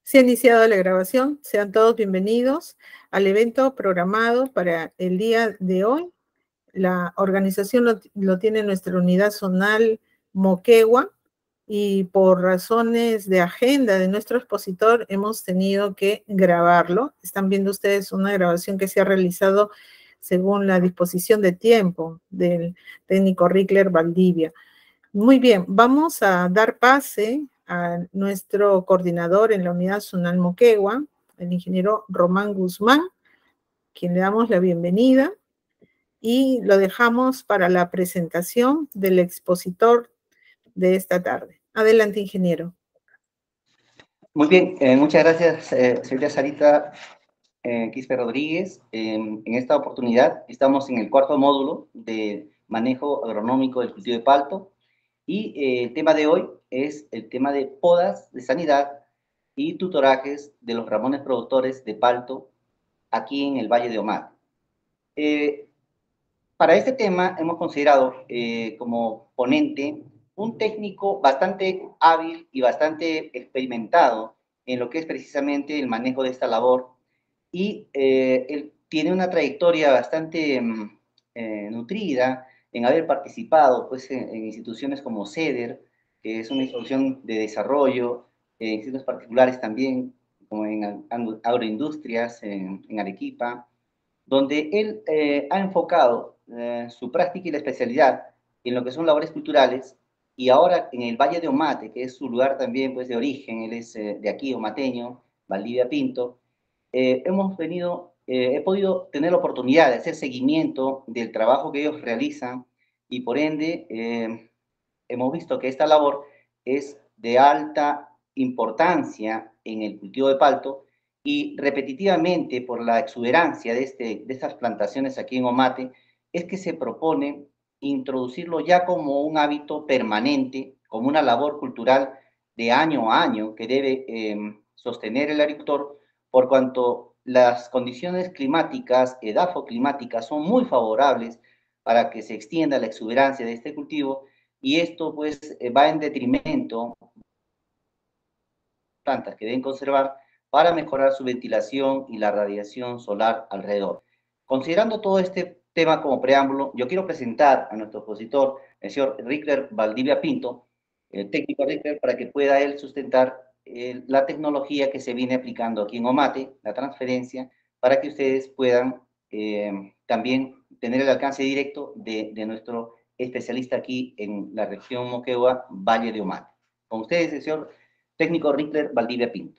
Se ha iniciado la grabación. Sean todos bienvenidos al evento programado para el día de hoy. La organización lo tiene nuestra unidad zonal Moquegua y por razones de agenda de nuestro expositor hemos tenido que grabarlo. Están viendo ustedes una grabación que se ha realizado según la disposición de tiempo del técnico Rickler Valdivia. Muy bien, vamos a dar pase a nuestro coordinador en la unidad zonal Moquegua, el ingeniero Román Guzmán, quien le damos la bienvenida y lo dejamos para la presentación del expositor de esta tarde. Adelante, ingeniero. Muy bien, muchas gracias, señorita Sarita Quispe Rodríguez. En esta oportunidad estamos en el cuarto módulo de manejo agronómico del cultivo de palto y el tema de hoy es el tema de podas de sanidad y tutorajes de los ramones productores de palto aquí en el Valle de Omate. Para este tema hemos considerado como ponente un técnico bastante hábil y bastante experimentado en lo que es precisamente el manejo de esta labor y él tiene una trayectoria bastante nutrida en haber participado pues, en instituciones como CEDER, que es una institución de desarrollo, en institutos particulares también, como en agroindustrias, en Arequipa, donde él ha enfocado su práctica y la especialidad en lo que son labores culturales, y ahora en el Valle de Omate, que es su lugar también pues, de origen, él es de aquí, omateño, Valdivia Pinto, he podido tener la oportunidad de hacer seguimiento del trabajo que ellos realizan, y por ende hemos visto que esta labor es de alta importancia en el cultivo de palto, y repetitivamente por la exuberancia de estas plantaciones aquí en Omate, es que se propone introducirlo ya como un hábito permanente, como una labor cultural de año a año que debe sostener el agricultor, por cuanto las condiciones climáticas, edafoclimáticas, son muy favorables para que se extienda la exuberancia de este cultivo, y esto pues va en detrimento de plantas que deben conservar para mejorar su ventilación y la radiación solar alrededor. Considerando todo este tema como preámbulo, yo quiero presentar a nuestro expositor, el señor Rickler Valdivia Pinto, el técnico Rickler, para que pueda él sustentar la tecnología que se viene aplicando aquí en Omate, la transferencia, para que ustedes puedan también tener el alcance directo de nuestro especialista aquí en la región Moquegua, Valle de Omate. Con ustedes, el señor técnico Rickler Valdivia Pinto.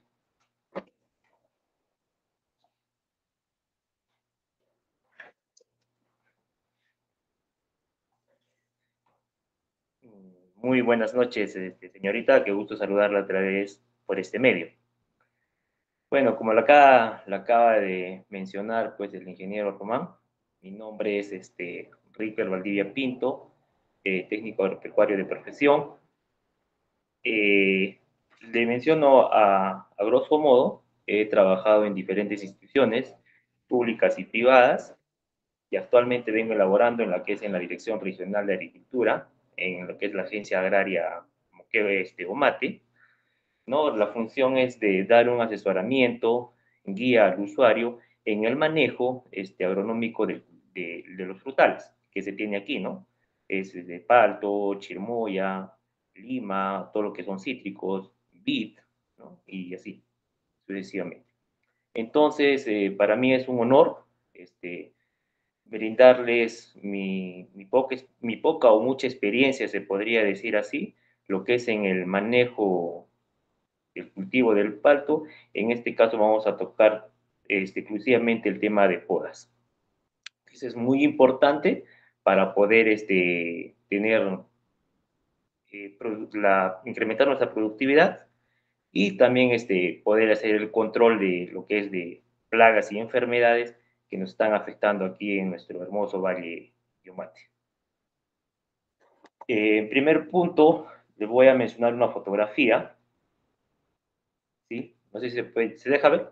Muy buenas noches, señorita, qué gusto saludarla otra vez por este medio. Bueno, como la acaba de mencionar pues, el ingeniero Román, mi nombre es Ricker Valdivia Pinto, técnico agropecuario de profesión. Le menciono a grosso modo, he trabajado en diferentes instituciones públicas y privadas, y actualmente vengo elaborando en la que es en la Dirección Regional de Agricultura, en lo que es la Agencia Agraria Omate, ¿no? La función es de dar un asesoramiento, guía al usuario en el manejo agronómico de los frutales que se tiene aquí, ¿no? Es de palto, chirimoya, lima, todo lo que son cítricos, vid, ¿no? Y así, sucesivamente. Entonces, para mí es un honor brindarles mi poca o mucha experiencia, se podría decir así, lo que es en el manejo del cultivo del palto. En este caso vamos a tocar exclusivamente el tema de podas. Eso es muy importante para poder tener, incrementar nuestra productividad, y también poder hacer el control de lo que es de plagas y enfermedades que nos están afectando aquí en nuestro hermoso Valle de Omate. En primer punto, les voy a mencionar una fotografía. ¿Sí? No sé si se deja ver.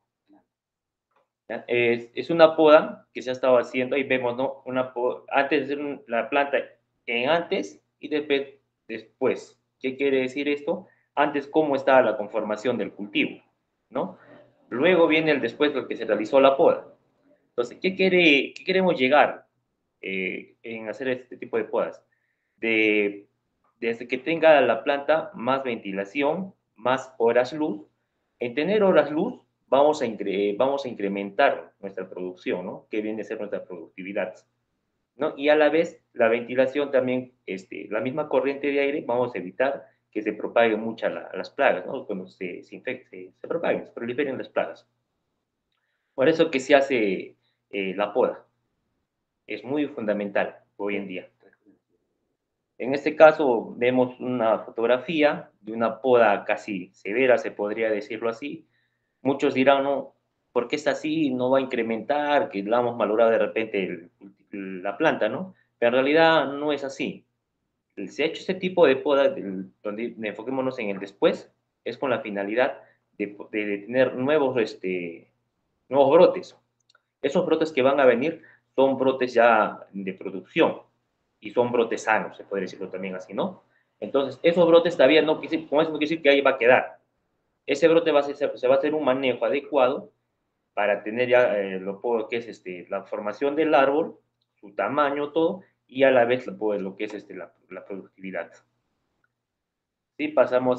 Es una poda que se ha estado haciendo. Ahí vemos, ¿no? Antes de hacer la planta en antes y después. ¿Qué quiere decir esto? Antes, cómo estaba la conformación del cultivo. ¿no? Luego viene el después lo que se realizó la poda. Entonces, qué queremos llegar en hacer este tipo de podas? Desde que tenga la planta más ventilación, más horas luz. En tener horas luz, vamos a incrementar nuestra producción, ¿no? Que viene a ser nuestra productividad, ¿no? Y a la vez, la ventilación también, la misma corriente de aire, vamos a evitar que se propaguen muchas las plagas, ¿no? Cuando se infecte, se propaguen, se proliferen las plagas. Por eso que se hace la poda. Es muy fundamental hoy en día. En este caso vemos una fotografía de una poda casi severa, se podría decirlo así. Muchos dirán, no, ¿por qué está así? No va a incrementar, que la hemos malogrado de repente la planta, ¿no? Pero en realidad no es así. Se ha hecho este tipo de poda, donde enfoquémonos en el después, es con la finalidad de tener nuevos brotes. Esos brotes que van a venir son brotes ya de producción y son brotes sanos, se puede decirlo también así, ¿no? Entonces, esos brotes todavía no, con eso no quiere decir que ahí va a quedar. Ese brote se va a hacer un manejo adecuado para tener ya que es la formación del árbol, su tamaño, todo, y a la vez pues, lo que es la productividad. Sí, pasamos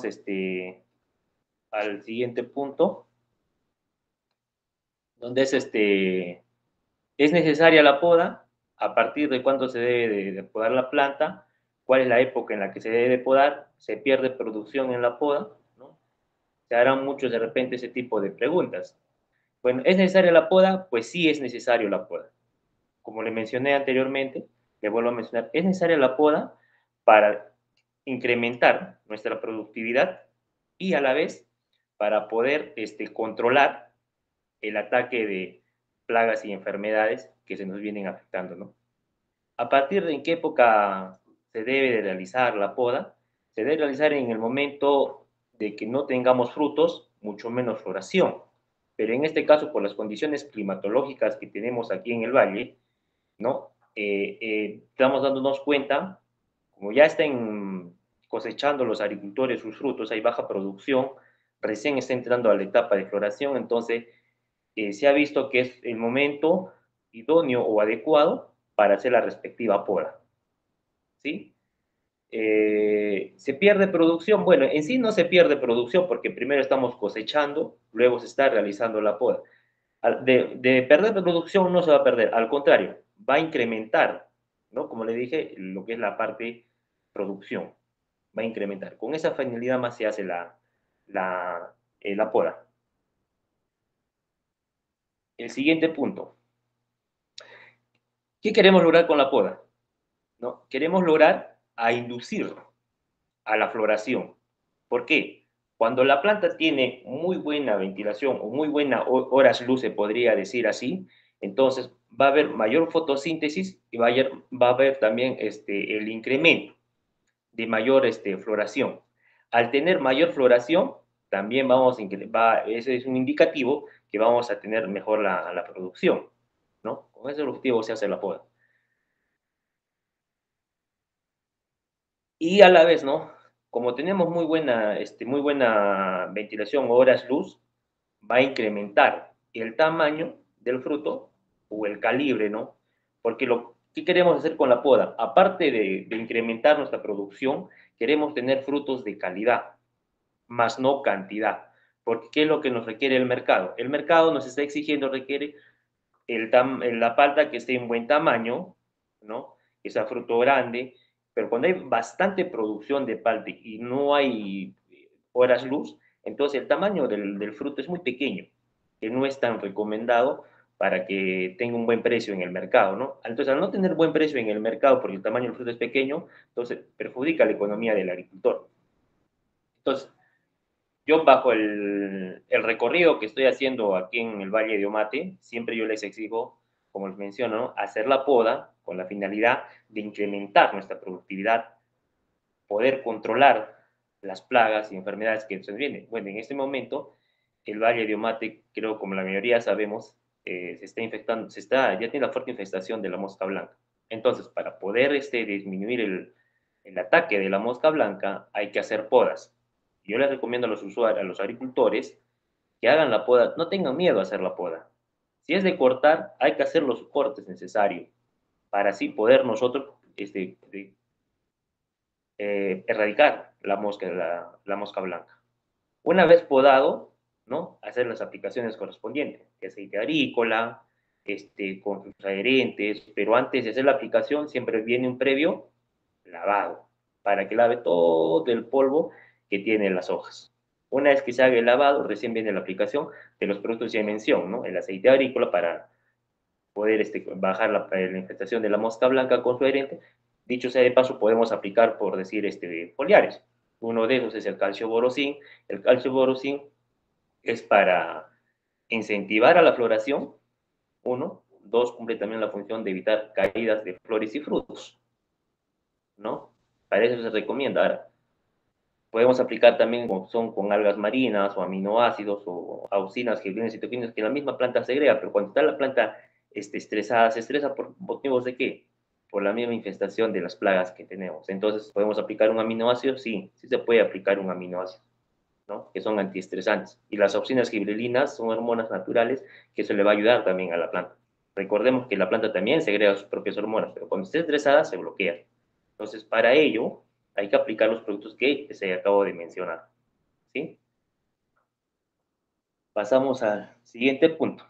al siguiente punto, donde es necesaria la poda, a partir de cuándo se debe de podar la planta, cuál es la época en la que se debe de podar, se pierde producción en la poda, ¿no? Se harán muchos de repente ese tipo de preguntas. Bueno, ¿es necesaria la poda? Pues sí es necesario la poda. Como le mencioné anteriormente, le vuelvo a mencionar, es necesaria la poda para incrementar nuestra productividad y a la vez para poder controlar el ataque de plagas y enfermedades que se nos vienen afectando, ¿no? ¿A partir de en qué época se debe de realizar la poda? Se debe realizar en el momento de que no tengamos frutos, mucho menos floración. Pero en este caso, por las condiciones climatológicas que tenemos aquí en el valle, ¿no? Estamos dándonos cuenta, como ya están cosechando los agricultores sus frutos, hay baja producción, recién está entrando a la etapa de floración, entonces se ha visto que es el momento idóneo o adecuado para hacer la respectiva poda, ¿sí? ¿Se pierde producción? Bueno, en sí no se pierde producción porque primero estamos cosechando, luego se está realizando la poda. De perder producción no se va a perder, al contrario, va a incrementar, ¿no? Como le dije, lo que es la parte producción, va a incrementar. Con esa finalidad más se hace la poda. El siguiente punto. ¿Qué queremos lograr con la poda? ¿No? Queremos lograr a inducir a la floración. ¿Por qué? Cuando la planta tiene muy buena ventilación o muy buenas horas luz, se podría decir así, entonces va a haber mayor fotosíntesis y va a haber también el incremento de mayor floración. Al tener mayor floración, también ese es un indicativo que vamos a tener mejor la producción, ¿no? Con ese objetivo se hace la poda. Y a la vez, ¿no? Como tenemos muy buena ventilación o horas luz, va a incrementar el tamaño del fruto o el calibre, ¿no? Porque ¿qué queremos hacer con la poda? Aparte de incrementar nuestra producción, queremos tener frutos de calidad, más no cantidad. Porque ¿qué es lo que nos requiere el mercado? El mercado nos está exigiendo, requiere la palta que esté en buen tamaño, ¿no? Que sea fruto grande, pero cuando hay bastante producción de palta y no hay horas luz, entonces el tamaño del fruto es muy pequeño, que no es tan recomendado para que tenga un buen precio en el mercado, ¿no? Entonces, al no tener buen precio en el mercado porque el tamaño del fruto es pequeño, entonces perjudica la economía del agricultor. Entonces, yo bajo el recorrido que estoy haciendo aquí en el Valle de Omate, siempre yo les exijo, como les menciono, ¿no? Hacer la poda con la finalidad de incrementar nuestra productividad, poder controlar las plagas y enfermedades que se vienen. Bueno, en este momento, el Valle de Omate, creo como la mayoría sabemos, se está infectando, ya tiene la fuerte infestación de la mosca blanca. Entonces, para poder disminuir el ataque de la mosca blanca, hay que hacer podas. Yo les recomiendo a los usuarios, a los agricultores, que hagan la poda, no tengan miedo a hacer la poda. Si es de cortar, hay que hacer los cortes necesarios para así poder nosotros erradicar la mosca blanca. Una vez podado, ¿no? Hacer las aplicaciones correspondientes, aceite agrícola, con sus adherentes, pero antes de hacer la aplicación siempre viene un previo lavado, para que lave todo el polvo que tienen las hojas. Una vez que se haga el lavado, recién viene la aplicación de los productos de mención, ¿no? El aceite agrícola para poder bajar la infestación de la mosca blanca con su adherente. Dicho sea de paso, podemos aplicar, por decir, foliares. Uno de esos es el calcio borosín. El calcio borosín es para incentivar a la floración, uno. Dos, cumple también la función de evitar caídas de flores y frutos, ¿no? Para eso se recomienda. Ahora, podemos aplicar también con algas marinas o aminoácidos o auxinas, giblinas, citoquinas, que la misma planta segrega, pero cuando está la planta estresada, se estresa por motivos de qué? Por la misma infestación de las plagas que tenemos. Entonces, ¿podemos aplicar un aminoácido? Sí, sí se puede aplicar un aminoácido, ¿no? Que son antiestresantes. Y las auxinas gibrilinas son hormonas naturales que eso le va a ayudar también a la planta. Recordemos que la planta también segrega sus propias hormonas, pero cuando esté estresada se bloquea. Entonces, para ello, hay que aplicar los productos que se acabo de mencionar, ¿sí? Pasamos al siguiente punto.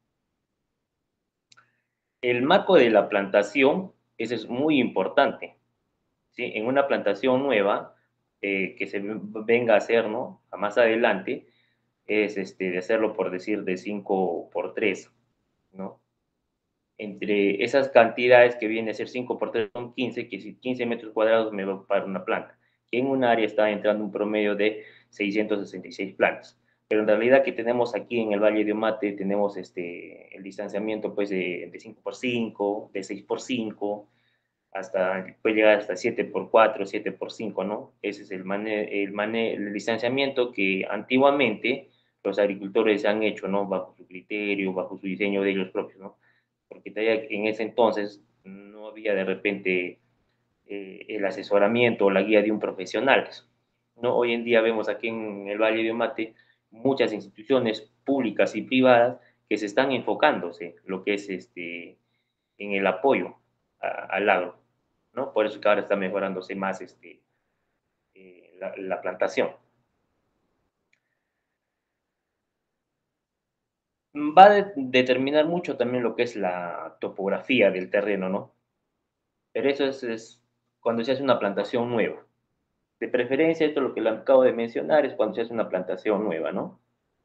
El marco de la plantación, ese es muy importante, ¿sí? En una plantación nueva que se venga a hacer, ¿no? A más adelante, es de hacerlo por decir de 5 por 3, ¿no? Entre esas cantidades que viene a ser 5 por 3 son 15, que si 15 metros cuadrados me va para una planta. Que en un área está entrando un promedio de 666 plantas. Pero en realidad que tenemos aquí en el Valle de Omate, tenemos el distanciamiento pues de 5 por 5, de 6 por 5, hasta, puede llegar hasta 7 por 4, 7 por 5, ¿no? Ese es el distanciamiento que antiguamente los agricultores han hecho, ¿no? Bajo su criterio, bajo su diseño de ellos propios, ¿no? Porque en ese entonces no había de repente el asesoramiento o la guía de un profesional, ¿no? Hoy en día vemos aquí en el Valle de Omate muchas instituciones públicas y privadas que se están enfocándose lo que es en el apoyo al agro, ¿no? Por eso que ahora está mejorándose más la plantación. Va a determinar mucho también lo que es la topografía del terreno, ¿no? Pero eso es cuando se hace una plantación nueva. De preferencia, esto es lo que le acabo de mencionar, es cuando se hace una plantación nueva, ¿no?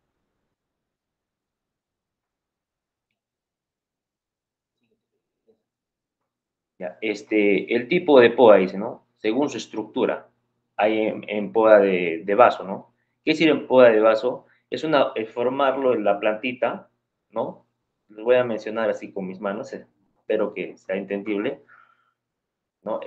Ya, el tipo de poda, dice, ¿no? Según su estructura. Hay en poda de vaso, ¿no? ¿Qué sirve en poda de vaso? Es formarlo en la plantita, ¿no? Les voy a mencionar así con mis manos, espero que sea entendible, ¿no?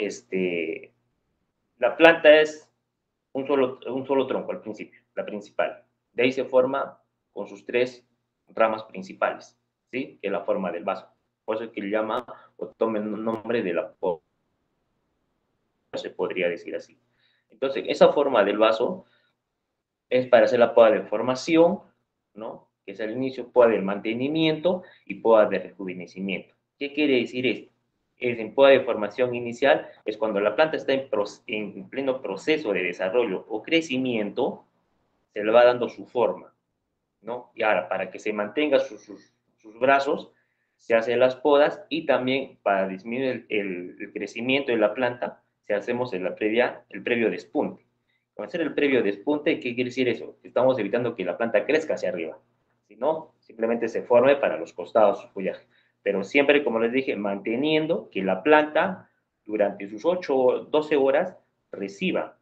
La planta es un solo tronco al principio, la principal. De ahí se forma con sus tres ramas principales, ¿sí? Que es la forma del vaso. Por eso es que le llama o toma el nombre de la poda, se podría decir así. Entonces, esa forma del vaso es para hacer la poda de formación, ¿no? Que es el inicio, poda del mantenimiento y poda de rejuvenecimiento. ¿Qué quiere decir esto? Es en poda de formación inicial, es cuando la planta está en pleno proceso de desarrollo o crecimiento, se le va dando su forma, ¿no? Y ahora, para que se mantenga sus brazos, se hacen las podas y también para disminuir el crecimiento de la planta, se hacemos el previo despunte. Con hacer el previo despunte, ¿qué quiere decir eso? Estamos evitando que la planta crezca hacia arriba. Si no, simplemente se forme para los costados su follaje. Pero siempre, como les dije, manteniendo que la planta durante sus 8 o 12 horas reciba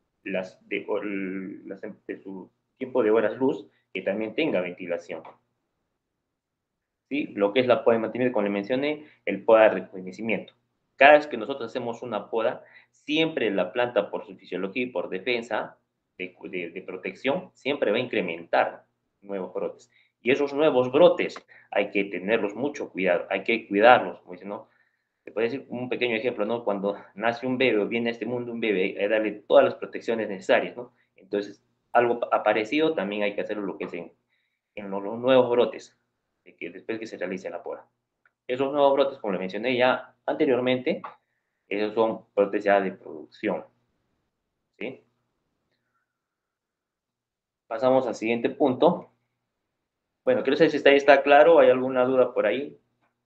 de su tiempo de horas luz, que también tenga ventilación. ¿Sí? Lo que es la poda de mantenimiento, como le mencioné, el poda de rejuvenecimiento. Cada vez que nosotros hacemos una poda, siempre la planta, por su fisiología y por defensa de protección, siempre va a incrementar nuevos brotes. Y esos nuevos brotes hay que tenerlos mucho cuidado, hay que cuidarlos, como dicen, ¿no? Te puedo decir un pequeño ejemplo, ¿no? Cuando nace un bebé o viene a este mundo un bebé, hay que darle todas las protecciones necesarias, ¿no? Entonces, algo aparecido también hay que hacerlo lo que es en los nuevos brotes, después que se realice la poda. Esos nuevos brotes, como les mencioné ya anteriormente, esos son brotes ya de producción, ¿sí? Pasamos al siguiente punto. Bueno, quiero saber si está claro, ¿hay alguna duda por ahí?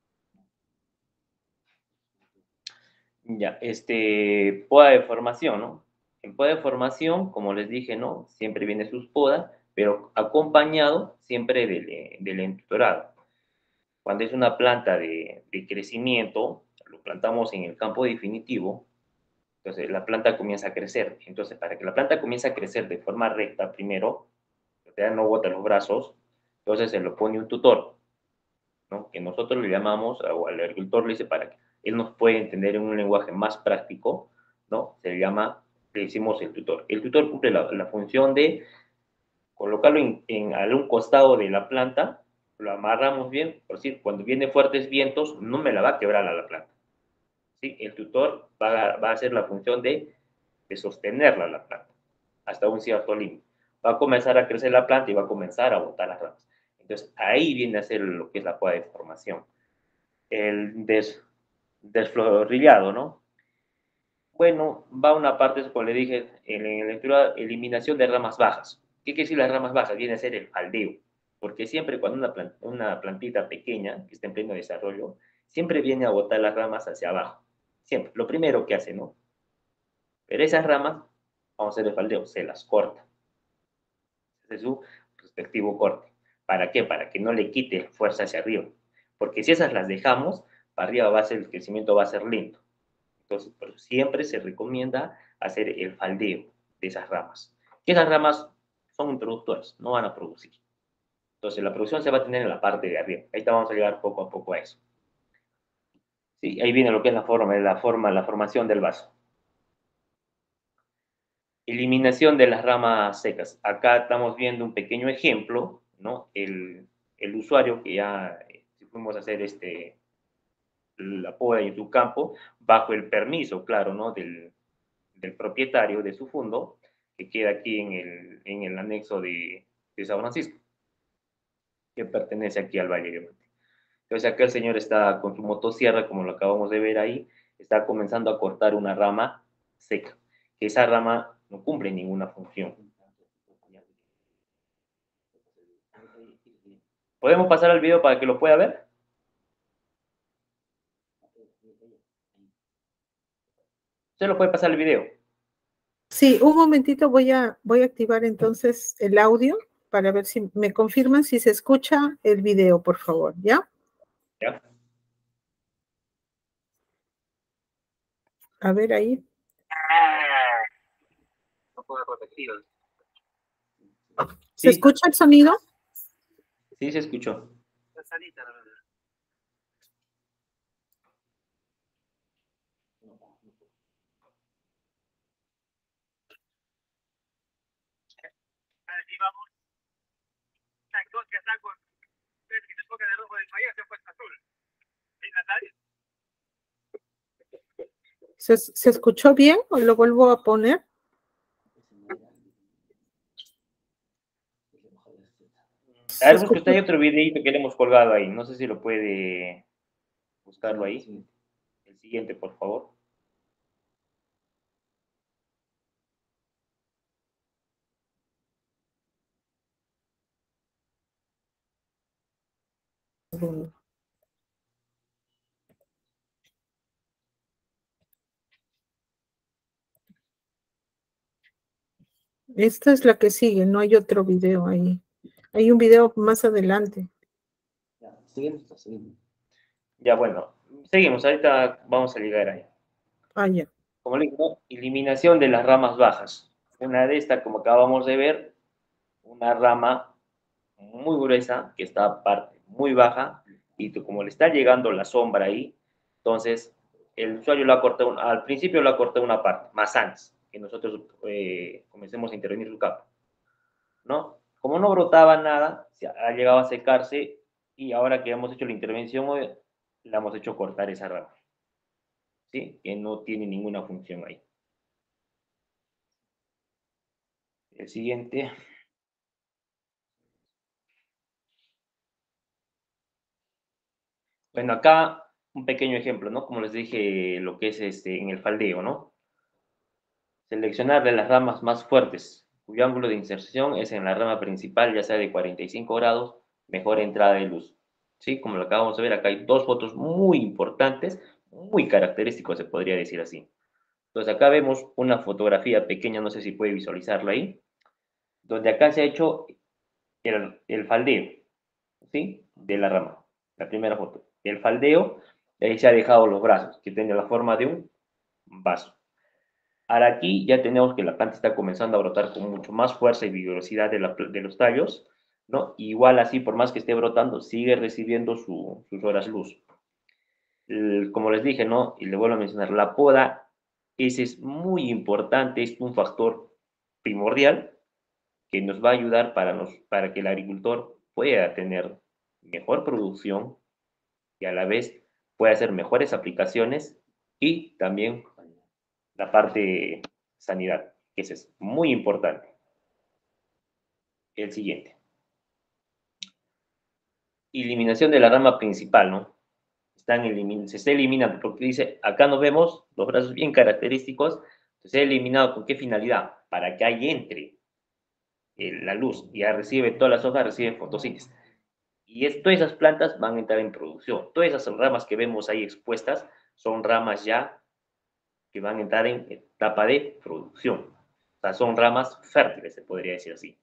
Ya, poda de formación, ¿no? En poda de formación, como les dije, ¿no? Siempre viene sus podas, pero acompañado siempre del entutorado. Cuando es una planta de crecimiento, lo plantamos en el campo definitivo, entonces la planta comienza a crecer. Entonces, para que la planta comience a crecer de forma recta primero, no bota los brazos, entonces se lo pone un tutor, ¿no? Que nosotros le llamamos, o al agricultor le dice para que él nos pueda entender en un lenguaje más práctico, ¿no? Se le llama, le decimos el tutor. El tutor cumple la función de colocarlo a un costado de la planta, lo amarramos bien, por decir, cuando vienen fuertes vientos, no me la va a quebrar a la planta. ¿Sí? El tutor va a hacer la función de sostenerla a la planta hasta un cierto límite. Va a comenzar a crecer la planta y va a comenzar a botar las ramas. Entonces, ahí viene a ser lo que es la poda de formación. El desflorillado, ¿no? Bueno, va una parte, como le dije, en la lectura, eliminación de ramas bajas. ¿Qué quiere decir las ramas bajas? Viene a ser el faldeo. Porque siempre cuando una plantita pequeña, que está en pleno desarrollo, siempre viene a botar las ramas hacia abajo. Siempre. Lo primero que hace, ¿no? Pero esas ramas, vamos a hacer el faldeo, se las corta. Ese es su respectivo corte. ¿Para qué? Para que no le quite fuerza hacia arriba. Porque si esas las dejamos, para arriba va a ser, el crecimiento va a ser lento. Entonces, pero siempre se recomienda hacer el faldeo de esas ramas. Que esas ramas son introductoras, no van a producir. Entonces, la producción se va a tener en la parte de arriba. Ahí vamos a llegar poco a poco a eso. Sí, ahí viene lo que es la formación del vaso. Eliminación de las ramas secas. Acá estamos viendo un pequeño ejemplo, ¿no? El usuario que ya, si fuimos a hacer la poda en su campo, bajo el permiso, claro, ¿no? Del propietario de su fondo, que queda aquí en el anexo de San Francisco, que pertenece aquí al Valle de Mante. Entonces acá el señor está con su motosierra, como lo acabamos de ver ahí, está comenzando a cortar una rama seca, que esa rama no cumple ninguna función. ¿Podemos pasar al video para que lo pueda ver? ¿Se lo puede pasar el video? Sí, un momentito voy a activar entonces el audio para ver si me confirman si se escucha el video, por favor, ¿ya? ¿Ya? A ver ahí. ¿Se Sí, escucha el sonido? sí se escuchó. ¿Se escuchó bien o lo vuelvo a poner? A ver, busque usted, hay otro videito que le hemos colgado ahí. No sé si lo puede buscarlo ahí. El siguiente, por favor. Esta es la que sigue, no hay otro video ahí. Hay un video más adelante. Seguimos. Ya, bueno, seguimos. Ahorita vamos a llegar ahí. Ah, ya. Como le digo, eliminación de las ramas bajas. Una de estas, como acabamos de ver, una rama muy gruesa que está parte muy baja y como le está llegando la sombra ahí, entonces el usuario lo ha cortado, al principio lo ha cortado una parte, más antes que nosotros comencemos a intervenir su campo, ¿no? Como no brotaba nada, ha llegado a secarse y ahora que hemos hecho la intervención, la hemos hecho cortar esa rama, ¿sí? Que no tiene ninguna función ahí. El siguiente. Bueno, acá un pequeño ejemplo, ¿no? Como les dije, lo que es en el faldeo, ¿no? Seleccionar de las ramas más fuertes, cuyo ángulo de inserción es en la rama principal, ya sea de 45 grados, mejor entrada de luz. ¿Sí? Como lo acabamos de ver, acá hay dos fotos muy importantes, muy característicos, se podría decir así. Entonces acá vemos una fotografía pequeña, no sé si puede visualizarla ahí, donde acá se ha hecho el faldeo, ¿sí? De la rama, la primera foto. El faldeo, ahí se ha dejado los brazos, que tienen la forma de un vaso. Ahora aquí ya tenemos que la planta está comenzando a brotar con mucho más fuerza y vigorosidad de los tallos, ¿no? Igual así, por más que esté brotando, sigue recibiendo sus horas luz. Como les dije, ¿no? Y le vuelvo a mencionar, la poda, ese es muy importante, es un factor primordial que nos va a ayudar para que el agricultor pueda tener mejor producción y a la vez pueda hacer mejores aplicaciones y también la parte sanidad, que eso es muy importante. El siguiente. Eliminación de la rama principal, ¿no? Se está eliminando, porque dice, acá nos vemos los brazos bien característicos, se ha eliminado con qué finalidad, para que ahí entre la luz, ya recibe todas las hojas, reciben fotosíntesis. Y todas esas plantas van a entrar en producción. Todas esas ramas que vemos ahí expuestas son ramas ya que van a entrar en etapa de producción. O sea, son ramas fértiles, se podría decir así.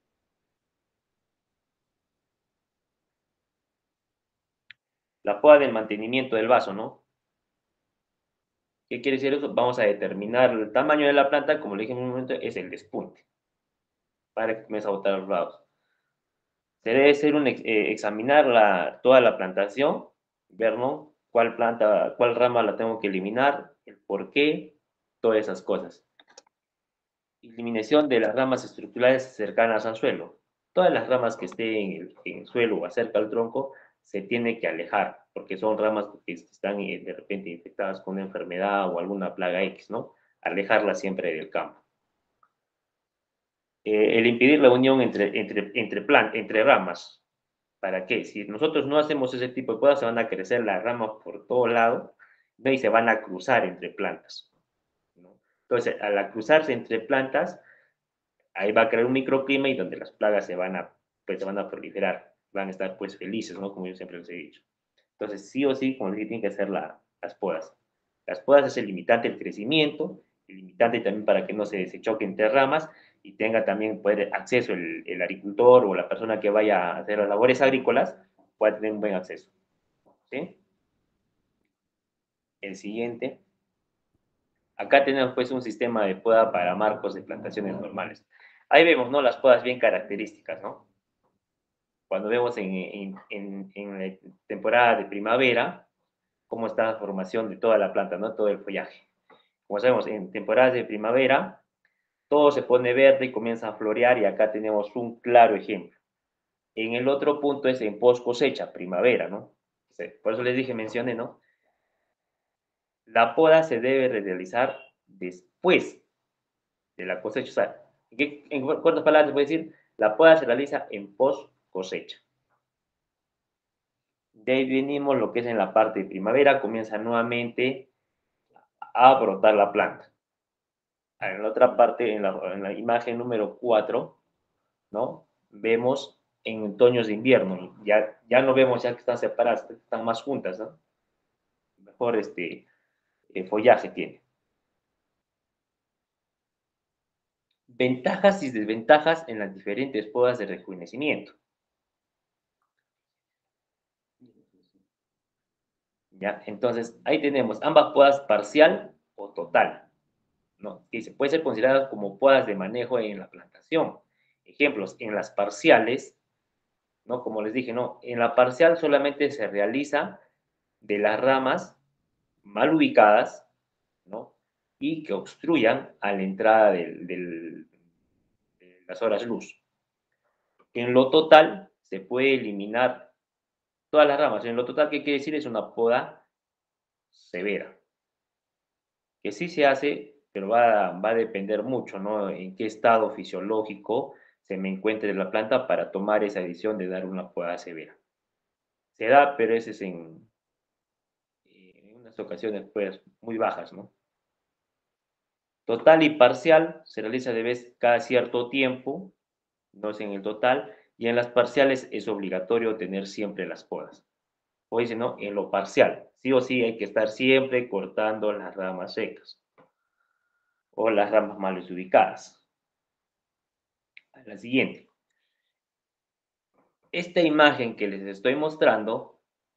La poda del mantenimiento del vaso, ¿no? ¿Qué quiere decir eso? Vamos a determinar el tamaño de la planta, como le dije en un momento, es el despunte, para que comience a botar los lados. Se debe hacer examinar toda la plantación, ver, ¿no? Cuál planta, cuál rama la tengo que eliminar, el por qué, todas esas cosas. Eliminación de las ramas estructurales cercanas al suelo. Todas las ramas que estén en el suelo o cerca al tronco se tienen que alejar, porque son ramas que están de repente infectadas con una enfermedad o alguna plaga X, ¿no? Alejarlas siempre del campo. El impedir la unión entre ramas. ¿Para qué? Si nosotros no hacemos ese tipo de cosas, se van a crecer las ramas por todo lado, ¿no? Y se van a cruzar entre plantas, ¿no? Entonces, al cruzarse entre plantas, ahí va a crear un microclima y donde las plagas pues, se van a proliferar, van a estar pues felices, ¿no? Como yo siempre les he dicho. Entonces, sí o sí, como les dije, tienen que hacer las podas. Las podas es el limitante del crecimiento, el limitante también para que no se choque entre ramas y tenga también poder acceso el agricultor o la persona que vaya a hacer las labores agrícolas, pueda tener un buen acceso. ¿Sí? El siguiente. Acá tenemos pues un sistema de poda para marcos de plantaciones normales. Ahí vemos, ¿no? Las podas bien características, ¿no? Cuando vemos en la temporada de primavera, cómo está la formación de toda la planta, ¿no? Todo el follaje. Como sabemos, en temporadas de primavera, todo se pone verde y comienza a florear y acá tenemos un claro ejemplo. En el otro punto es en post cosecha, primavera, ¿no? Por eso les dije, mencioné, ¿no? La poda se debe realizar después de la cosecha. O sea, en cuántas palabras se puede decir? La poda se realiza en post cosecha. De ahí venimos lo que es en la parte de primavera, comienza nuevamente a brotar la planta. En la otra parte, en la imagen número 4, ¿no? Vemos en otoños de invierno, ya no vemos ya que están separadas, están más juntas, ¿no? Mejor follaje tiene. Ventajas y desventajas en las diferentes podas de rejuvenecimiento. ¿Ya? Entonces, ahí tenemos ambas podas parcial o total, ¿no? Que se puede ser consideradas como podas de manejo en la plantación. Ejemplos, en las parciales, ¿no? Como les dije, ¿no? En la parcial solamente se realiza de las ramas mal ubicadas, ¿no? Y que obstruyan a la entrada de las horas luz. En lo total se puede eliminar todas las ramas. En lo total, ¿qué quiere decir? Es una poda severa, que sí se hace, pero va a depender mucho, ¿no? En qué estado fisiológico se me encuentre la planta para tomar esa decisión de dar una poda severa. Se da, pero ese es unas ocasiones pues muy bajas, ¿no? Total y parcial se realiza de vez cada cierto tiempo, no es en el total, y en las parciales es obligatorio tener siempre las podas. O dice, no, en lo parcial, sí o sí hay que estar siempre cortando las ramas secas o las ramas mal ubicadas. A la siguiente. Esta imagen que les estoy mostrando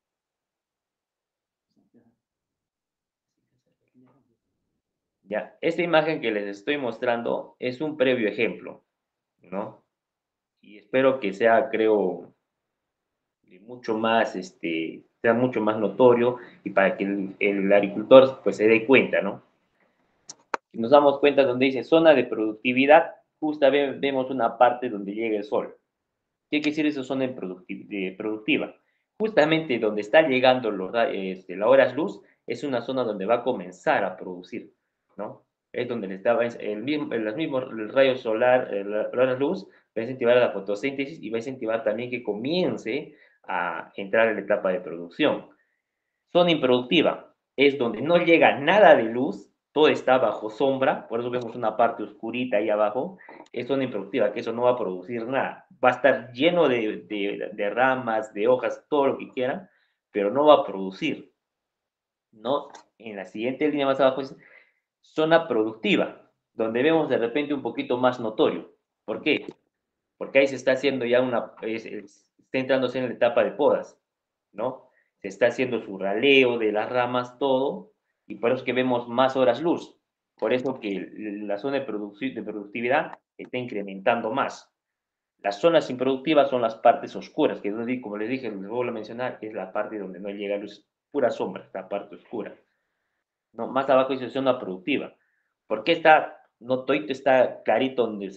ya, esta imagen que les estoy mostrando es un previo ejemplo, ¿no? Y espero que sea, creo, mucho más, sea mucho más notorio y para que el agricultor pues se dé cuenta, ¿no? Si nos damos cuenta donde dice zona de productividad, justo vemos una parte donde llega el sol. ¿Qué quiere decir eso zona productiva? Justamente donde está llegando las horas luz es una zona donde va a comenzar a producir, ¿no? Es donde el rayo solar, la horas luz, va a incentivar la fotosíntesis y va a incentivar también que comience a entrar en la etapa de producción. Zona improductiva es donde no llega nada de luz, todo está bajo sombra, por eso vemos una parte oscurita ahí abajo. Es zona improductiva, que eso no va a producir nada. Va a estar lleno de ramas, de hojas, todo lo que quieran, pero no va a producir, ¿no? En la siguiente línea más abajo es zona productiva, donde vemos de repente un poquito más notorio. ¿Por qué? Porque ahí se está haciendo ya está entrándose en la etapa de podas, ¿no? Se está haciendo su raleo de las ramas, todo, y por eso es que vemos más horas luz. Por eso que la zona de productividad está incrementando más. Las zonas improductivas son las partes oscuras, que como les dije, les vuelvo a mencionar, es la parte donde no llega luz, pura sombra, la parte oscura. ¿No? Más abajo dice zona productiva. ¿Por qué no todito está clarito donde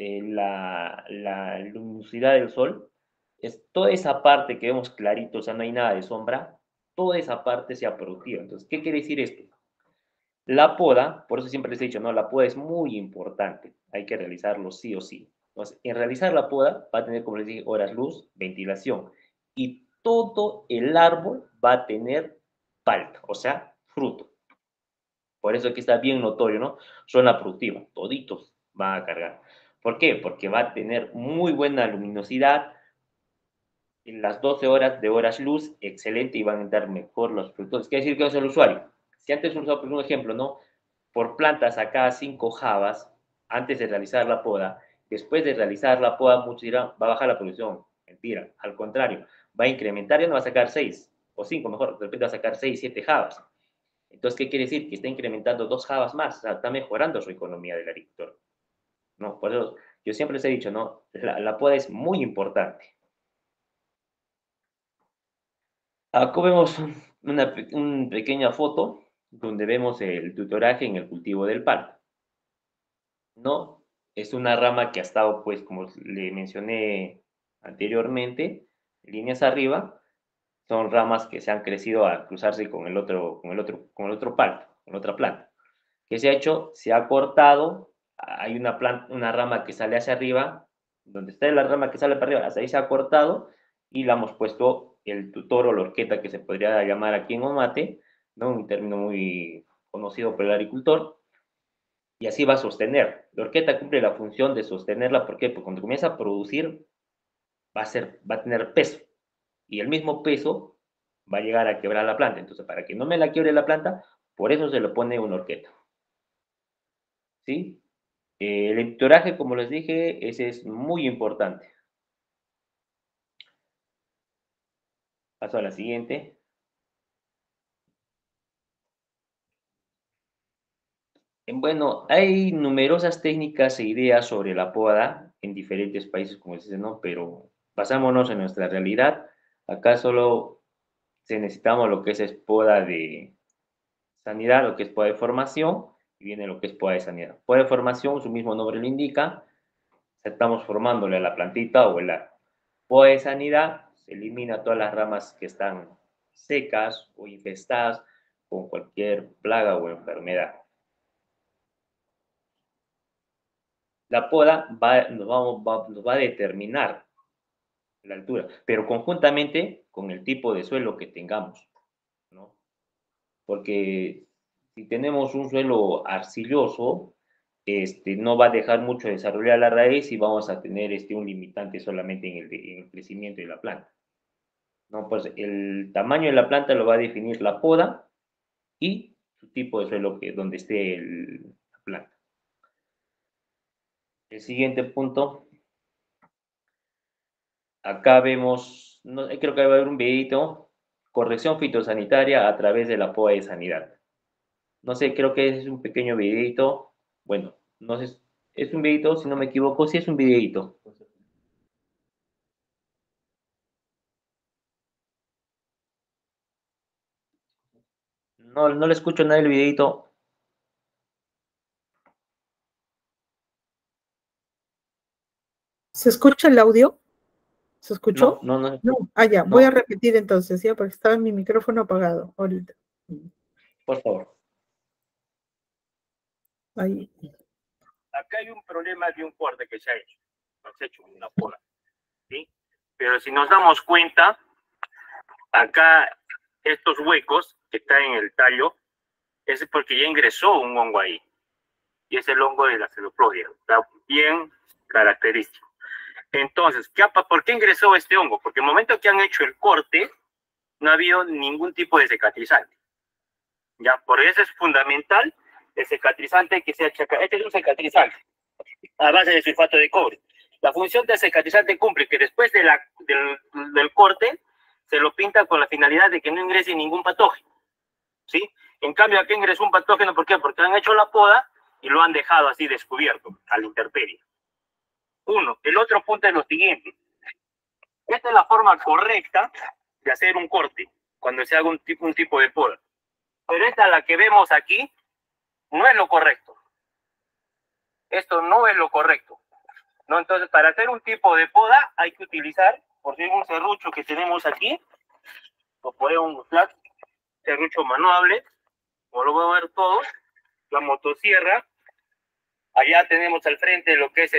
la luminosidad del sol? Es toda esa parte que vemos clarito, o sea, no hay nada de sombra, toda esa parte sea productiva. Entonces, ¿qué quiere decir esto? La poda, por eso siempre les he dicho, no, la poda es muy importante, hay que realizarlo sí o sí. Entonces, en realizar la poda va a tener, como les dije, horas luz, ventilación, y todo el árbol va a tener palta, o sea, fruto. Por eso aquí está bien notorio, ¿no? Zona productiva, toditos van a cargar. ¿Por qué? Porque va a tener muy buena luminosidad, en las 12 horas de horas luz, excelente, y van a entrar mejor los productores. ¿Qué decir que es el usuario? Si antes usaba, por un ejemplo, ¿no? Por planta sacaba 5 jabas antes de realizar la poda. Después de realizar la poda, muchos dirán, va a bajar la producción. Mentira, al contrario, va a incrementar, ya no va a sacar 6 o 5, mejor, de repente va a sacar 6, 7 jabas. Entonces, ¿qué quiere decir? Que está incrementando 2 jabas más, o sea, está mejorando su economía del agricultor, ¿no? Por eso, yo siempre les he dicho, ¿no? La poda es muy importante. Acá vemos una pequeña foto donde vemos el tutoraje en el cultivo del palo, ¿no? Es una rama que ha estado, pues, como le mencioné anteriormente, líneas arriba, son ramas que se han crecido a cruzarse con el otro palo, con otra planta. ¿Qué se ha hecho? Se ha cortado, hay una rama que sale hacia arriba, donde está la rama que sale para arriba, hasta ahí se ha cortado y le hemos puesto el tutor o la horqueta que se podría llamar aquí en Omate, ¿no? Un término muy conocido por el agricultor, y así va a sostener. La horqueta cumple la función de sostenerla, ¿por qué? Porque cuando comienza a producir va a tener peso, y el mismo peso va a llegar a quebrar la planta. Entonces, para que no me la quiebre la planta, por eso se le pone una horqueta, ¿sí? El editoraje, como les dije, ese es muy importante. Paso a la siguiente. Bueno, hay numerosas técnicas e ideas sobre la poda en diferentes países, como dice, ¿no? Pero basámonos en nuestra realidad. Acá solo necesitamos lo que es poda de sanidad, lo que es poda de formación, y viene lo que es poda de sanidad. Poda de formación, su mismo nombre lo indica, estamos formándole a la plantita o el árbol. Poda de sanidad, se elimina todas las ramas que están secas o infestadas con cualquier plaga o enfermedad. La poda nos va a determinar la altura, pero conjuntamente con el tipo de suelo que tengamos, ¿no? porque si tenemos un suelo arcilloso, no va a dejar mucho desarrollar la raíz y vamos a tener un limitante solamente en el crecimiento de la planta. ¿No? Pues el tamaño de la planta lo va a definir la poda y su tipo de suelo donde esté la planta. El siguiente punto, acá vemos, no, creo que va a haber un videito, corrección fitosanitaria a través de la poda de sanidad. No sé, creo que es un pequeño videito, bueno, no sé, es un videito, si no me equivoco, sí es un videito. No, no le escucho nada el videito. ¿Se escucha el audio? ¿Se No, escuchó? no, no, No. Ah, ya, voy a no, repetir entonces, ¿ya? Porque estaba mi micrófono apagado ahorita. por favor. Ahí. Acá hay un problema de un corte que se ha hecho. Se ha hecho una poda, ¿sí? Pero si nos damos cuenta, acá estos huecos que están en el tallo, es porque ya ingresó un hongo ahí. Y es el hongo de la celoplodia. Está bien característico. Entonces, ¿por qué ingresó este hongo? Porque el momento que han hecho el corte, no ha habido ningún tipo de cicatrizante. ¿Ya? Por eso es fundamental el cicatrizante que sea chaca. Este es un cicatrizante a base de sulfato de cobre. La función del cicatrizante cumple que después del corte se lo pinta con la finalidad de que no ingrese ningún patógeno, ¿sí? En cambio, aquí ingresó un patógeno, ¿por qué? Porque han hecho la poda y lo han dejado así descubierto, a la intemperie. Uno. El otro punto es lo siguiente. Esta es la forma correcta de hacer un corte cuando se haga un tipo de poda. Pero esta, la que vemos aquí, no es lo correcto. Esto no es lo correcto, ¿no? Entonces, para hacer un tipo de poda hay que utilizar, por ejemplo, un serrucho que tenemos aquí, lo podemos usar, serrucho manuable, como lo van a ver todos, la motosierra. Allá tenemos al frente lo que es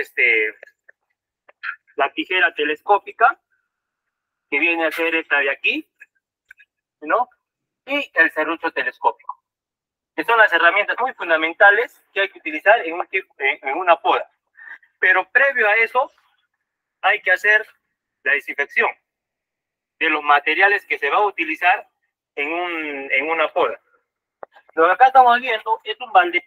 la tijera telescópica, que viene a ser esta de aquí, ¿no? Y el serrucho telescópico, que son las herramientas muy fundamentales que hay que utilizar en una poda. Pero previo a eso, hay que hacer la desinfección de los materiales que se va a utilizar en una poda. Lo que acá estamos viendo es un balde.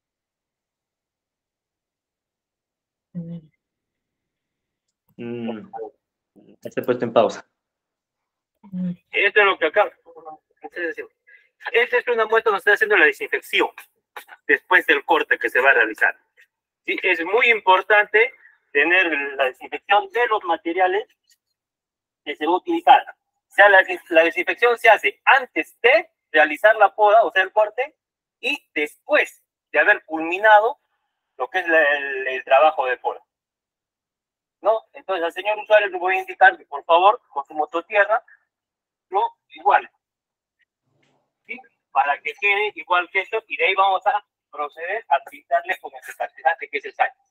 Está puesto en pausa. Esto es lo que acá. Esta es una muestra donde se está haciendo la desinfección después del corte que se va a realizar. ¿Sí? Es muy importante tener la desinfección de los materiales que se va a utilizar. O sea, la desinfección se hace antes de realizar la poda, o sea, el corte, y después de haber culminado lo que es el trabajo de poda. ¿No? Entonces, al señor usuario le voy a indicar que, por favor, con su motosierra, lo igual, ¿sí? Para que quede igual que esto, y de ahí vamos a proceder a pintarle con el cicatrizante que es el sal.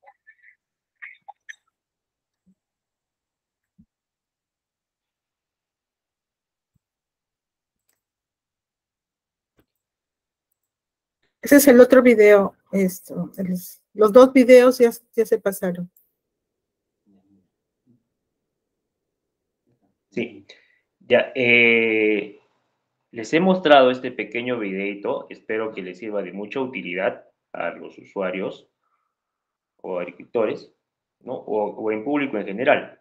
Ese es el otro video. Los dos videos ya se pasaron. Sí, ya, les he mostrado este pequeño videito, espero que les sirva de mucha utilidad a los usuarios o agricultores, ¿no? O en público en general.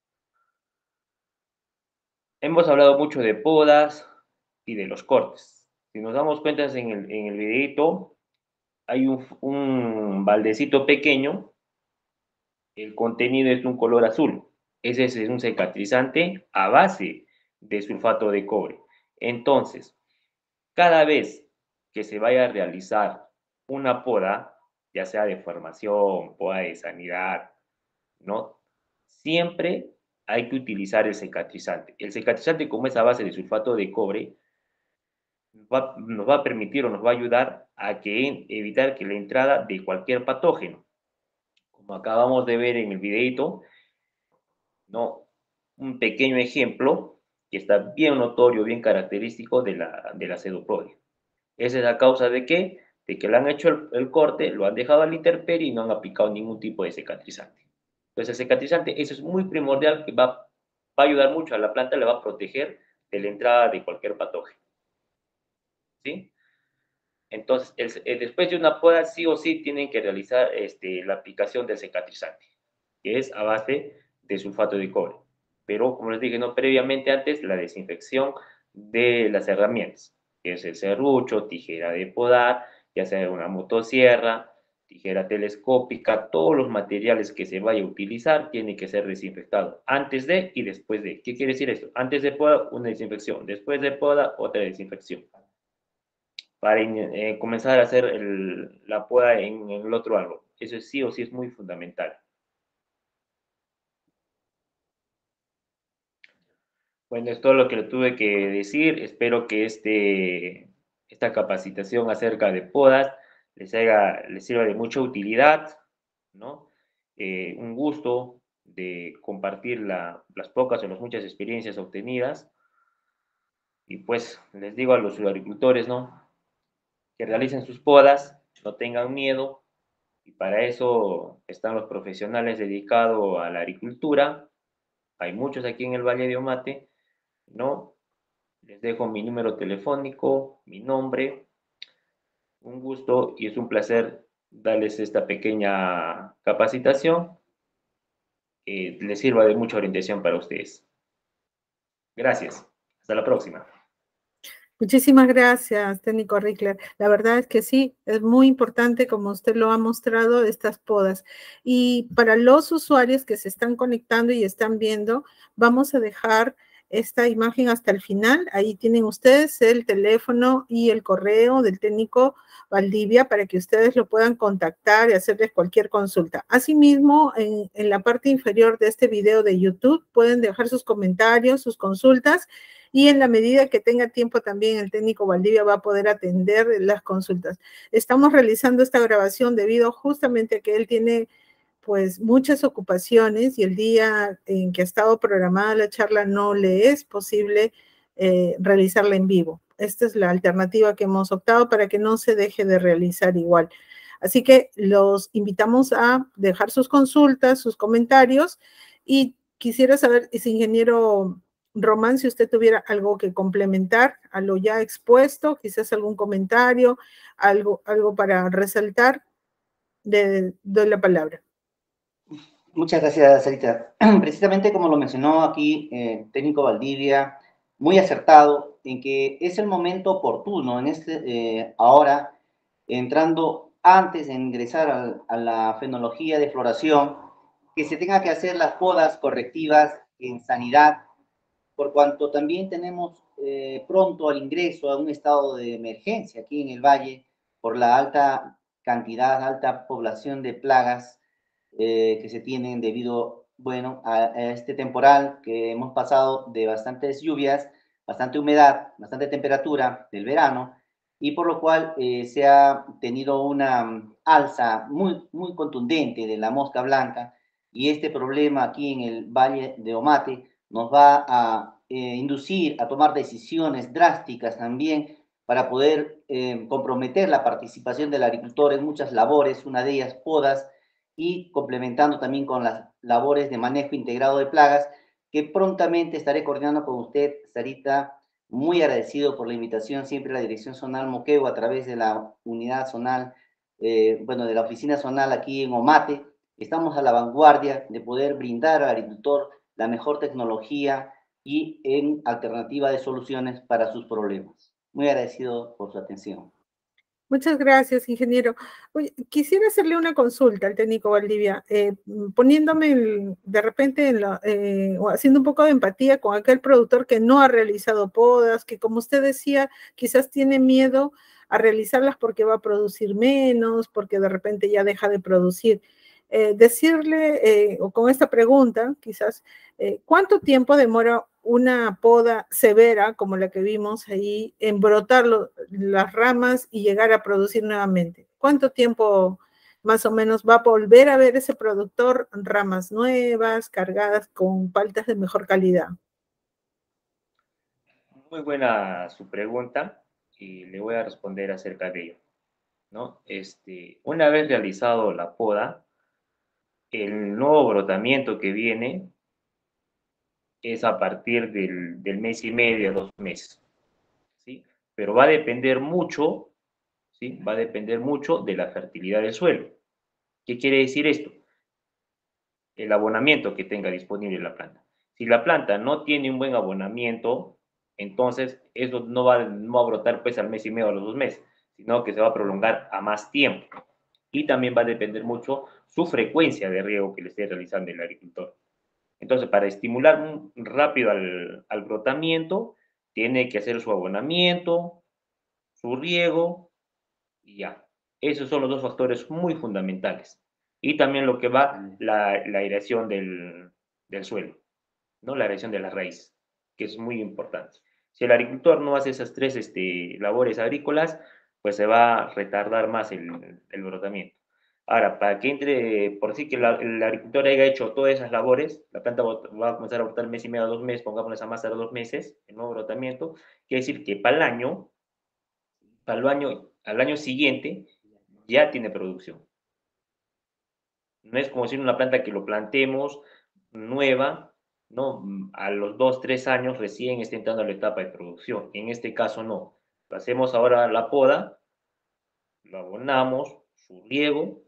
Hemos hablado mucho de podas y de los cortes. Si nos damos cuenta en el videito, hay un baldecito pequeño, el contenido es de un color azul. Ese es un cicatrizante a base de sulfato de cobre. Entonces, cada vez que se vaya a realizar una poda, ya sea de formación, poda de sanidad, ¿no? Siempre hay que utilizar el cicatrizante. El cicatrizante, como es a base de sulfato de cobre, nos va a permitir o nos va a ayudar a evitar que la entrada de cualquier patógeno. Como acabamos de ver en el videito, ¿no? Un pequeño ejemplo y está bien notorio, bien característico de la pseudopodia. Esa es la causa de qué? De que le han hecho el corte, lo han dejado a la intemperie y no han aplicado ningún tipo de cicatrizante. Entonces el cicatrizante, eso es muy primordial, que va a ayudar mucho a la planta, le va a proteger de la entrada de cualquier patógeno. ¿Sí? Entonces, después de una poda, sí o sí tienen que realizar la aplicación del cicatrizante, que es a base de sulfato de cobre. Pero, como les dije, no previamente antes, la desinfección de las herramientas, que es el serrucho, tijera de podar, ya sea una motosierra, tijera telescópica, todos los materiales que se vaya a utilizar tienen que ser desinfectados antes de y después de. ¿Qué quiere decir esto? Antes de poda, una desinfección. Después de poda, otra desinfección. Para comenzar a hacer la poda en el otro árbol. Eso sí o sí es muy fundamental. Bueno, es todo lo que le tuve que decir. Espero que esta capacitación acerca de podas les sirva de mucha utilidad, ¿no? Un gusto de compartir las pocas o las muchas experiencias obtenidas. Y pues les digo a los agricultores, ¿no? Que realicen sus podas, no tengan miedo, y para eso están los profesionales dedicados a la agricultura. Hay muchos aquí en el Valle de Omate, ¿no? Les dejo mi número telefónico, mi nombre. Un gusto y es un placer darles esta pequeña capacitación que les sirva de mucha orientación para ustedes. Gracias. Hasta la próxima. Muchísimas gracias, técnico Rickler. La verdad es que sí, es muy importante, como usted lo ha mostrado, estas podas. Y para los usuarios que se están conectando y están viendo, vamos a dejar esta imagen hasta el final. Ahí tienen ustedes el teléfono y el correo del técnico Valdivia para que ustedes lo puedan contactar y hacerles cualquier consulta. Asimismo, en la parte inferior de este video de YouTube pueden dejar sus comentarios, sus consultas, y en la medida que tenga tiempo también el técnico Valdivia va a poder atender las consultas. Estamos realizando esta grabación debido justamente a que él tiene pues muchas ocupaciones y el día en que ha estado programada la charla no le es posible realizarla en vivo. Esta es la alternativa que hemos optado para que no se deje de realizar igual. Así que los invitamos a dejar sus consultas, sus comentarios, y quisiera saber, si ingeniero Román, si usted tuviera algo que complementar a lo ya expuesto, quizás algún comentario, algo para resaltar, le doy la palabra. Muchas gracias, Sarita. Precisamente como lo mencionó aquí técnico Valdivia, muy acertado en que es el momento oportuno, ahora, entrando antes de ingresar a la fenología de floración, que se tenga que hacer las podas correctivas en sanidad, por cuanto también tenemos pronto al ingreso a un estado de emergencia aquí en el Valle por la alta cantidad, alta población de plagas que se tienen debido, bueno, a este temporal que hemos pasado de bastantes lluvias, bastante humedad, bastante temperatura del verano, y por lo cual se ha tenido una alza muy, muy contundente de la mosca blanca, y este problema aquí en el Valle de Omate nos va a inducir a tomar decisiones drásticas también para poder comprometer la participación del agricultor en muchas labores, una de ellas podas, y complementando también con las labores de manejo integrado de plagas, que prontamente estaré coordinando con usted, Sarita. Muy agradecido por la invitación siempre a la Dirección Zonal Moquegua a través de la unidad zonal, de la oficina zonal aquí en Omate. Estamos a la vanguardia de poder brindar al agricultor la mejor tecnología y en alternativa de soluciones para sus problemas. Muy agradecido por su atención. Muchas gracias, ingeniero. Oye, quisiera hacerle una consulta al técnico Valdivia, poniéndome de repente o haciendo un poco de empatía con aquel productor que no ha realizado podas, que como usted decía, quizás tiene miedo a realizarlas porque va a producir menos, porque de repente ya deja de producir. Decirle, o con esta pregunta, quizás, ¿cuánto tiempo demora una poda severa, como la que vimos ahí, en brotar las ramas y llegar a producir nuevamente? ¿Cuánto tiempo más o menos va a volver a ver ese productor ramas nuevas, cargadas con paltas de mejor calidad? Muy buena su pregunta y le voy a responder acerca de ello, ¿no? Una vez realizado la poda, el nuevo brotamiento que viene es a partir del mes y medio, 2 meses, ¿sí? Pero va a depender mucho, ¿sí? Va a depender mucho de la fertilidad del suelo. ¿Qué quiere decir esto? El abonamiento que tenga disponible la planta. Si la planta no tiene un buen abonamiento, entonces eso no va a brotar pues al mes y medio o a los 2 meses, sino que se va a prolongar a más tiempo. Y también va a depender mucho su frecuencia de riego que le esté realizando el agricultor. Entonces, para estimular rápido al brotamiento, tiene que hacer su abonamiento, su riego y ya. Esos son los dos factores muy fundamentales. Y también lo que va la aireación del suelo, ¿no? La aireación de las raíces, que es muy importante. Si el agricultor no hace esas tres labores agrícolas, pues se va a retardar más el brotamiento. Ahora, para que entre, por sí que el agricultor haya hecho todas esas labores, la planta va a comenzar a brotar mes y medio, 2 meses, pongámosle a más tarde 2 meses, el nuevo brotamiento, quiere decir que al año siguiente, ya tiene producción. No es como si una planta que lo plantemos nueva, ¿no? A los 2, 3 años recién está entrando a la etapa de producción. En este caso no. Hacemos ahora la poda, lo abonamos, su riego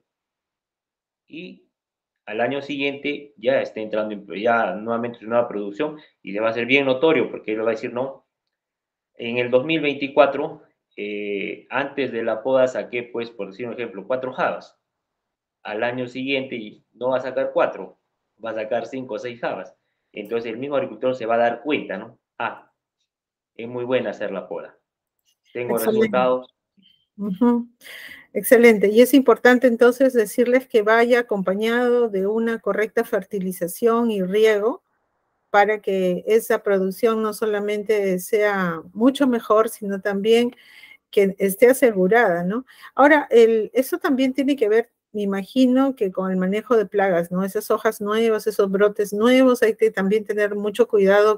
y al año siguiente ya está entrando ya nuevamente su nueva producción y le va a ser bien notorio porque él va a decir, no, en el 2024, antes de la poda saqué, pues, por decir un ejemplo, 4 jabas. Al año siguiente no va a sacar 4, va a sacar 5 o 6 jabas. Entonces el mismo agricultor se va a dar cuenta, ¿no? Ah, es muy buena hacer la poda. Tengo Excelente. resultados. Ujú. Excelente. Y es importante entonces decirles que vaya acompañado de una correcta fertilización y riego para que esa producción no solamente sea mucho mejor, sino también que esté asegurada, ¿no? Ahora, eso también tiene que ver, me imagino, que con el manejo de plagas, ¿no? Esas hojas nuevas, esos brotes nuevos, hay que también tener mucho cuidado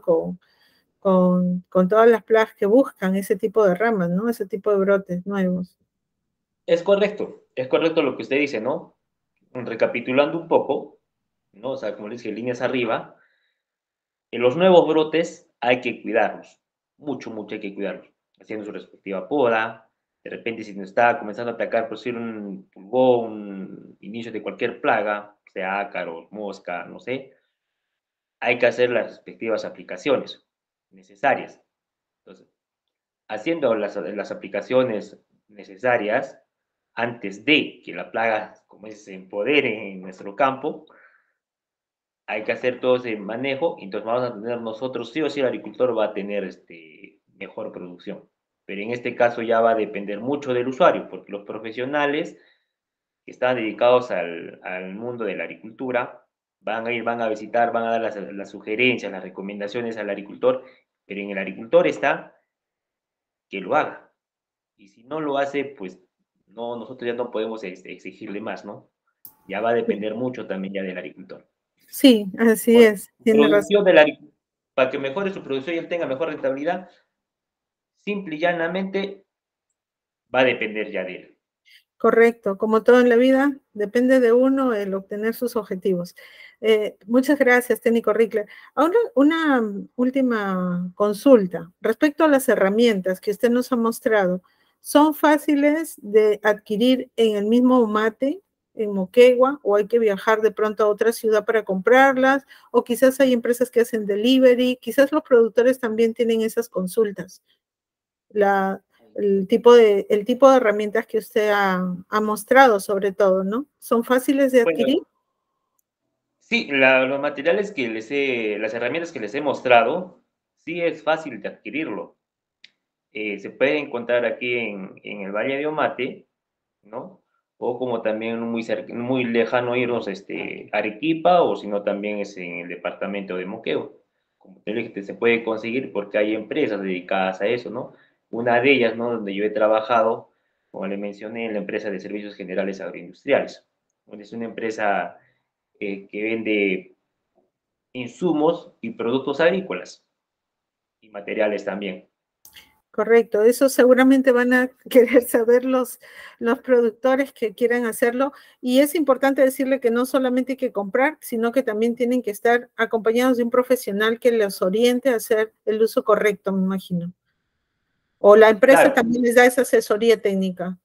con todas las plagas que buscan ese tipo de ramas, ¿no? Ese tipo de brotes nuevos. Es correcto lo que usted dice, ¿no? Recapitulando un poco, ¿no? O sea, como le dije, líneas arriba, en los nuevos brotes hay que cuidarlos, mucho, mucho hay que cuidarlos, haciendo su respectiva poda. De repente, si nos está comenzando a atacar, por decir, un pulgón, un inicio de cualquier plaga, sea ácaro, mosca, no sé, hay que hacer las respectivas aplicaciones necesarias. Entonces, haciendo las aplicaciones necesarias, antes de que la plaga, como se empodere en nuestro campo, hay que hacer todo ese manejo, entonces vamos a tener nosotros, sí o sí, el agricultor va a tener mejor producción. Pero en este caso ya va a depender mucho del usuario, porque los profesionales que están dedicados al mundo de la agricultura van a visitar, van a dar las sugerencias, las recomendaciones al agricultor, pero en el agricultor está que lo haga. Y si no lo hace, pues no, nosotros ya no podemos exigirle más, ¿no? Ya va a depender mucho también ya del agricultor. Sí, así Bueno, es, tiene razón. producción para que mejore su producción y él tenga mejor rentabilidad, simple y llanamente va a depender ya de él. Correcto, como todo en la vida, depende de uno el obtener sus objetivos. Muchas gracias, técnico Rickler. Ahora, una última consulta. Respecto a las herramientas que usted nos ha mostrado, ¿son fáciles de adquirir en el mismo Umate, en Moquegua, o hay que viajar de pronto a otra ciudad para comprarlas? O quizás hay empresas que hacen delivery, quizás los productores también tienen esas consultas. El tipo de herramientas que usted ha mostrado, sobre todo, ¿no? ¿Son fáciles de adquirir? Bueno, sí, los materiales las herramientas que les he mostrado, sí es fácil de adquirirlo. Se puede encontrar aquí en el Valle de Omate, ¿no? O como también muy lejano irnos Arequipa, o si no también es en el departamento de Moquegua. Como te dije, se puede conseguir porque hay empresas dedicadas a eso, ¿no? Una de ellas, ¿no? Donde yo he trabajado, como le mencioné, en la empresa de servicios generales agroindustriales, donde es una empresa que vende insumos y productos agrícolas y materiales también. Correcto, eso seguramente van a querer saber los productores que quieran hacerlo, y es importante decirle que no solamente hay que comprar, sino que también tienen que estar acompañados de un profesional que los oriente a hacer el uso correcto, me imagino. O la empresa Claro. también les da esa asesoría técnica.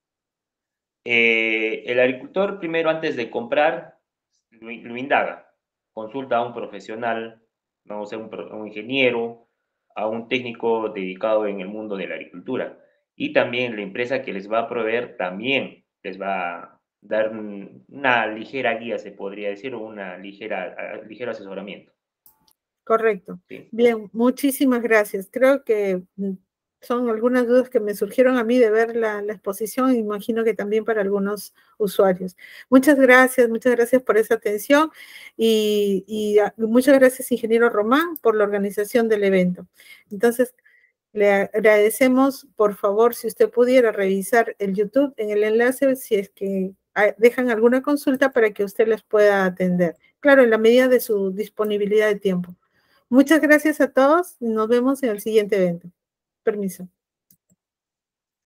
El agricultor primero, antes de comprar, lo indaga, consulta a un profesional, no sé, un ingeniero, a un técnico dedicado en el mundo de la agricultura. Y también la empresa que les va a proveer también les va a dar una ligera guía, se podría decir, o una ligero asesoramiento. Correcto. ¿Sí? Bien, muchísimas gracias. Creo que son algunas dudas que me surgieron a mí de ver la exposición, imagino que también para algunos usuarios. Muchas gracias por esa atención y muchas gracias, ingeniero Román, por la organización del evento. Entonces, le agradecemos, por favor, si usted pudiera revisar el YouTube en el enlace, si es que dejan alguna consulta para que usted les pueda atender. Claro, en la medida de su disponibilidad de tiempo. Muchas gracias a todos y nos vemos en el siguiente evento. Permiso.